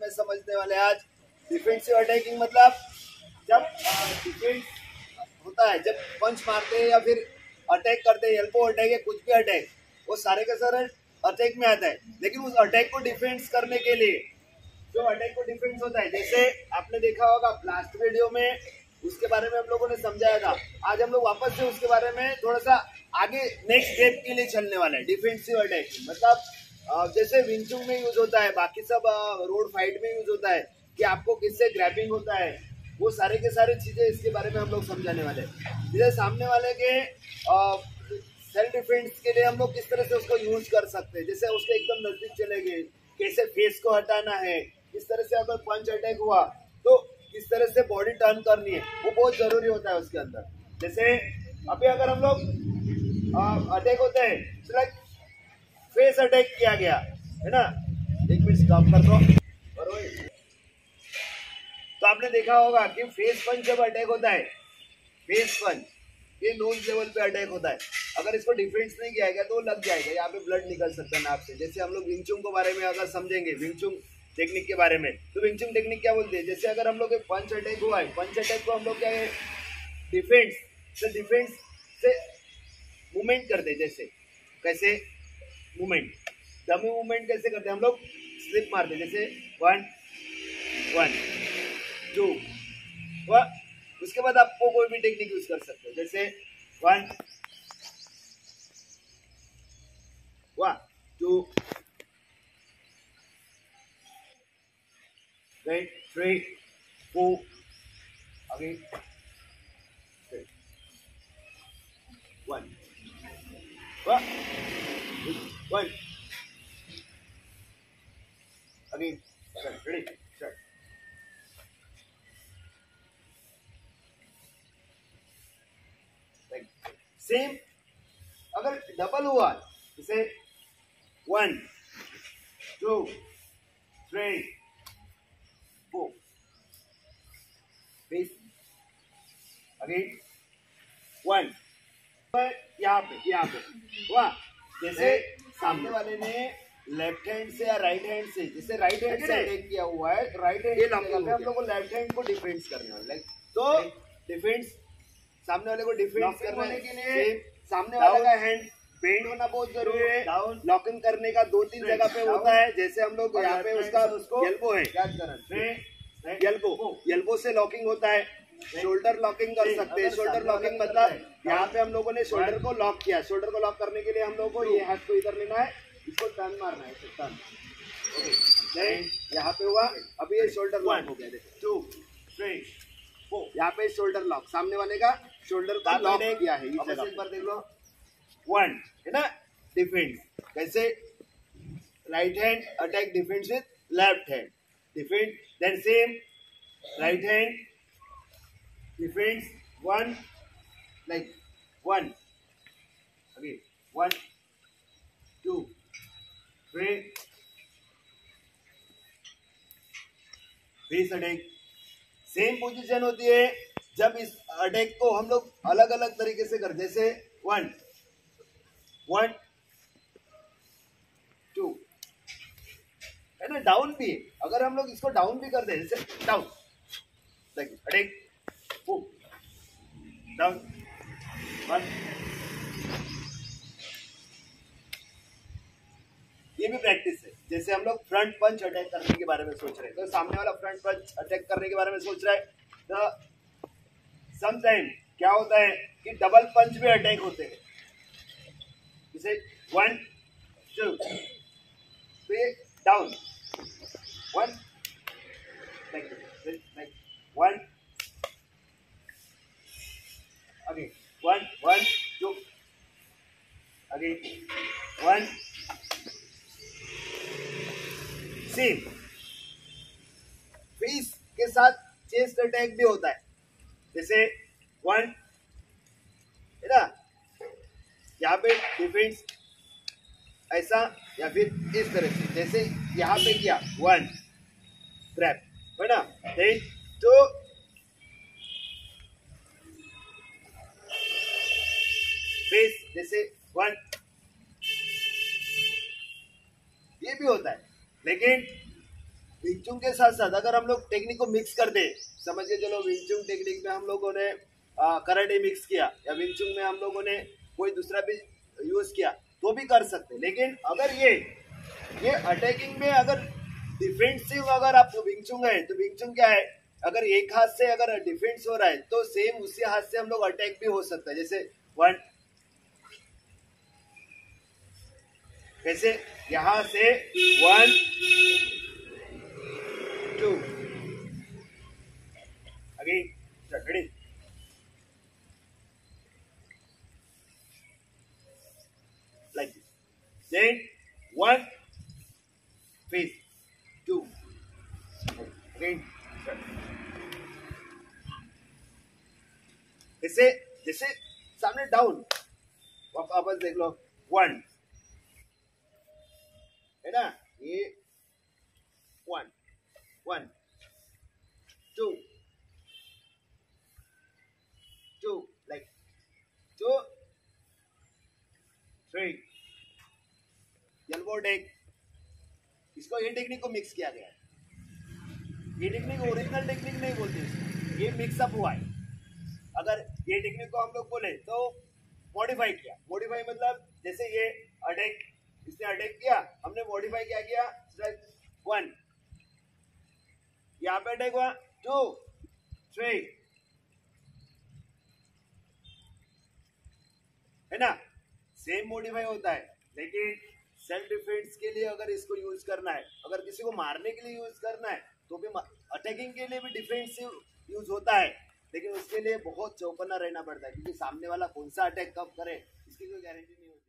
में समझने वाले आज। डिफेंसिव अटैकिंग मतलब जब डिफेंस होता है, जब पंच मारते हैं या फिर अटैक करते हैं, एल्बो अटैक या कुछ भी अटैक, वो सारे के सारे अटैक में आता है। लेकिन उस अटैक को डिफेंस करने के लिए जो अटैक को डिफेंस होता है, जैसे आपने देखा होगा लास्ट वीडियो में उसके बारे में हम लोगों ने समझाया था। आज हम लोग वापस से उसके बारे में थोड़ा सा आगे नेक्स्ट स्टेप के लिए चलने वाला है। डिफेंसिव अटैकिंग मतलब जैसे विंग चुन में यूज होता है, बाकी सब रोड फाइट में यूज होता है कि आपको किससे ग्रैपिंग होता है, वो सारे के सारे चीजें इसके बारे में हम लोग समझाने वाले हैं। जैसे सामने वाले के सेल्फ डिफेंस के लिए हम लोग किस तरह से उसको यूज कर सकते हैं। जैसे उसके एकदम नजदीक चले गए, कैसे फेस को हटाना है, किस तरह से अगर पंच अटैक हुआ तो किस तरह से बॉडी टर्न करनी है, वो बहुत जरूरी होता है उसके अंदर। जैसे अभी अगर हम लोग अटैक होते हैं, लाइक फेस अटैक किया गया है ना, एक मिनट स्टॉप कर दो। तो आपने देखा होगा कि फेस पंच जब अटैक होता है, फेस पंच ये नोज लेवल पे अटैक होता है, अगर इसको डिफेंस नहीं किया गया तो लग जाएगा, यहाँ पे ब्लड निकल सकता है नाक से। जैसे हम लोग विंग चुन के बारे में अगर समझेंगे, विंग चुन टेक्निक के बारे में, तो विंग चुन टेक्निक क्या बोलते हैं, जैसे अगर हम लोग पंच अटैक हुआ है, पंच अटैक को हम लोग क्या है डिफेंस से मूवमेंट करते हैं। जैसे कैसे मूवमेंट, डमी मूवमेंट कैसे करते हैं हम लोग, स्लिप मारते, जैसे 1 1 2, उसके बाद आपको कोई भी टेक्निक यूज कर सकते हो, जैसे 1 2 3 4 again 1 1 again ready start। Same अगर डबल हुआ, जैसे 1 2 3 4 फेस अगेन 1 यहाँ पे हुआ। जैसे सामने वाले ने लेफ्ट हैंड से या राइट हैंड से, जैसे राइट हैंड से अटैक किया हुआ है, राइट हैंड हम लोग को लेफ्ट हैंड को डिफेंस करना है। तो डिफेंस सामने वाले को डिफेंस करने के लिए सामने वाले का हैंड बेंड होना बहुत जरूरी है। लॉकिंग करने का 2-3 जगह पे होता है, जैसे हम लोग यहाँ पे उसका एल्बो है, एल्बो से लॉकिंग होता है। शोल्डर लॉकिंग कर सकते हैं। शोल्डर लॉकिंग मतलब यहाँ पे हम लोगों ने शोल्डर को लॉक किया, शोल्डर को लॉक करने के लिए हम लोग को ये हाथ को इधर लेना है, इसको टर्न मारना है, टर्न ओके, यहाँ पे हुआ। अभी ये शोल्डर लॉक हो गया, देखो 2 3 4, यहाँ पे शोल्डर लॉक, सामने वाले का शोल्डर को लॉक किया है। इस जगह पर देख लो 1 है ना, डिफेंस कैसे, right hand attack defence with left hand, defence then same right hand defence 1 like 1 again 1 2 3 face attack. Same position होती है जब इस अटैक को हम लोग अलग अलग तरीके से करते, जैसे 1 1 2 है ना, डाउन भी है, अगर हम लोग इसको डाउन भी करते हैं, जैसे डाउन देखिए अटैक डाउन 1, ये भी प्रैक्टिस है। जैसे हम लोग फ्रंट पंच अटैक करने के बारे में सोच रहे हैं, तो सामने वाला फ्रंट पंच अटैक करने के बारे में सोच रहा है, तो समटाइम क्या होता है कि डबल पंच भी अटैक होते हैं, जैसे 1 2 पे down 1 like 1 again 1 1 2 again 1 same. Face के साथ चेस्ट अटैक भी होता है, जैसे 1 है ना, यहाँ पे डिफेंस ऐसा या फिर इस तरह से, जैसे यहाँ पे किया 1 ग्रैब है ना, देन तो फेस जैसे 1 ये भी होता है। लेकिन विंग के साथ साथ अगर हम लोग टेक्निक को मिक्स कर दे, समझ के चलो विंग टेक्निक में हम लोगों ने कराटे मिक्स किया या विंग में हम लोगों ने कोई दूसरा भी यूज किया तो भी कर सकते। लेकिन अगर ये अटैकिंग में अगर डिफेंसिव अगर आप विंग है तो विंग क्या है, अगर एक हाथ से अगर डिफेंस हो रहा है तो सेम उसी हाथ से हम लोग अटैक भी हो सकता है। जैसे 1, कैसे यहां से 1 2 again ready, like this, then 1 face 2 again, जैसे जैसे सामने डाउन वापस देख लो 1 है ना, ये 1 1 2 2 like 2 3 एल्बो टेक। इसको ये टेक्निक को मिक्स किया गया है, ये टेक्निक ओरिजिनल टेक्निक नहीं बोलते इसको, ये मिक्सअप हुआ है। अगर ये टेक्निक को हम लोग बोले तो मॉडिफाई किया, मॉडिफाई मतलब जैसे ये अटैक, इसने अटैक किया, हमने मॉडिफाई क्या किया, 1 यहाँ पे अटैक हुआ 2 3 है ना, सेम मॉडिफाई होता है। लेकिन सेल्फ डिफेंस के लिए अगर इसको यूज करना है, अगर किसी को मारने के लिए यूज करना है तो भी, अटैकिंग के लिए भी डिफेंसिव यूज होता है, लेकिन उसके लिए बहुत चौकन्ना रहना पड़ता है क्योंकि सामने वाला कौन सा अटैक कब करे इसकी कोई गारंटी नहीं होती।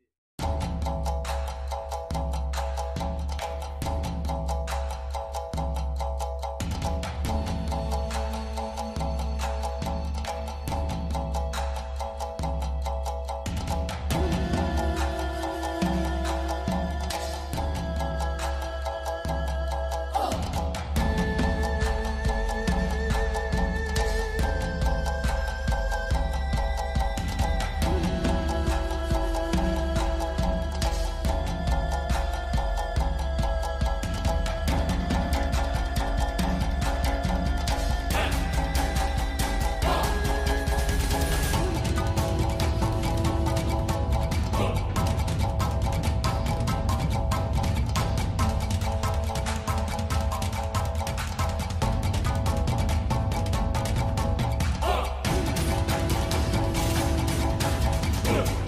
Yeah.